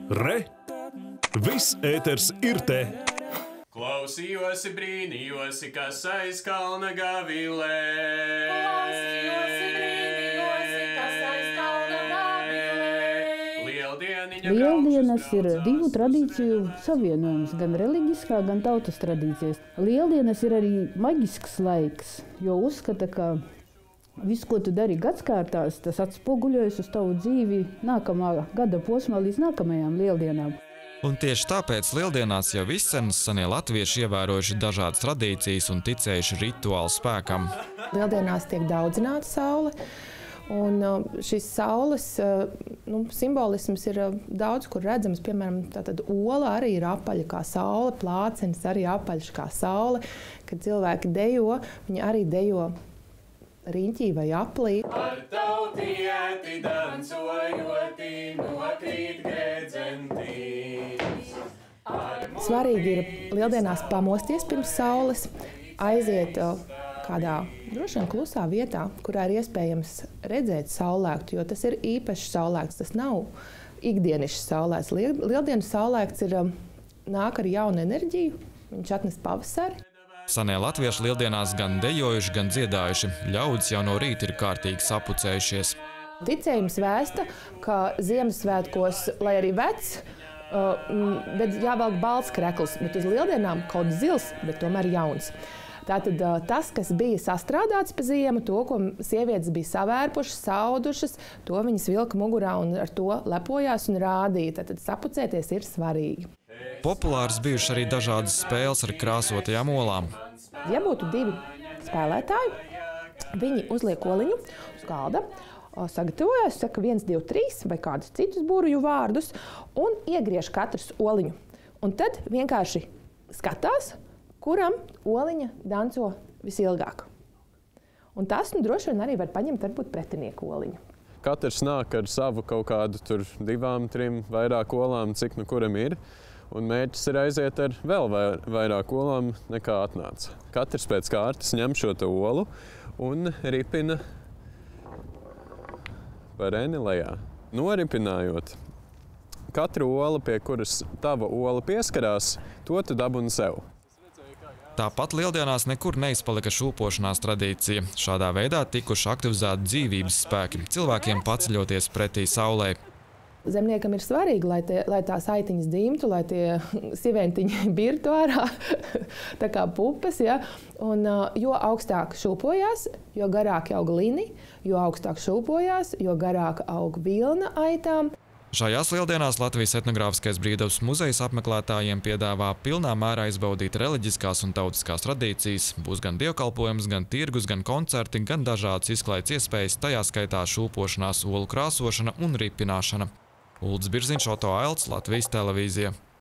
Re! Viss ēters ir te! Klausījosi, brīnījosi, kas aiz kalna gavilē. Lieldienas ir divu tradīciju savienojums, gan reliģiskā, gan tautas tradīcijas. Lieldienas ir arī maģisks laiks, jo uzskata, ka viss, ko tu dari gadskārtās, tas atspoguļojas uz tavu dzīvi nākamā gada posmā līdz nākamajām lieldienām. Un tieši tāpēc lieldienās jau izcenas senie latvieši ievērojuši dažādas tradīcijas un ticējuši rituālu spēkam. Lieldienās tiek daudzināta saule, un šis saules simbolisms ir daudz kur redzams. Piemēram, tātad ola arī ir apaļa kā saule, plācenis arī apaļš kā saule. Kad cilvēki dejo, viņi arī dejo riņķī vai aplī. Ar tautieti dancojoti nokrīt gredzentīs. Svarīgi ir lieldienās pamosties pirms saules, aiziet kādā droši vien klusā vietā, kurā ir iespējams redzēt saulēktu, jo tas ir īpašs saulēkts, tas nav ikdienišs saulēkts. Lieldienas saulēkts nāk ar jaunu enerģiju, viņš atnes pavasari. Senie latvieši lieldienās gan dejojuši, gan dziedājuši. Ļaudis jau no rīta ir kārtīgi sapucējušies. Ticējums vēsta, ka Ziemassvētkos, lai arī vecs, bet jāvelk balts krekls, bet uz lieldienām kaut zils, bet tomēr jauns. Tātad tas, kas bija sastrādāts pa ziemu, to, ko sievietes bija savērpušas, saudušas, to viņas vilka mugurā un ar to lepojās un rādīja. Tātad sapucēties ir svarīgi. Populāras bijušas arī dažādas spēles ar krāsotajām olām. Ja būtu divi spēlētāji, viņi uzliek oliņu uz galda, sagatavojas, saka 1, 2, 3 vai kādus citus burvju vārdus un iegriež katrs oliņu. Un tad vienkārši skatās, kuram oliņa danco visilgāk. Un tas droši vien arī var paņemt varbūt pretinieku oliņu. Katrs nāk ar savu kaut kādu 2, 3 vairāk olām, cik nu kuram ir. Un mērķis ir aiziet ar vēl vairāk olām nekā atnāca. Katrs pēc kārtas ņem šo olu un ripina pa reni lejā. Noripinājot, katru olu, pie kuras tava ola pieskarās, to tu dabūni sev. Tāpat lieldienās nekur neizpalika šūpošanās tradīcija. Šādā veidā tikuši aktivizēti dzīvības spēki, cilvēkiem paceļoties pretī saulē. Zemniekam ir svarīgi, lai tās aitiņas dimtu, lai tie siventiņi birtu ārā, tā kā pupas. Ja? Un, jo augstāk šūpojās, jo garāk aug lini, jo augstāk šūpojās, jo garāk aug vilna aitām. Šajās lieldienās Latvijas etnogrāfiskais brīvdabas muzejs apmeklētājiem piedāvā pilnā mērā izbaudīt reliģiskās un tautiskās tradīcijas. Būs gan dievkalpojums, gan tirgus, gan koncerti, gan dažādas izklaides iespējas, tajā skaitā šūpošanās, olu krāsošana un ripināšana. Uldis Birziņš, Oto Ailts, Latvijas televīzija.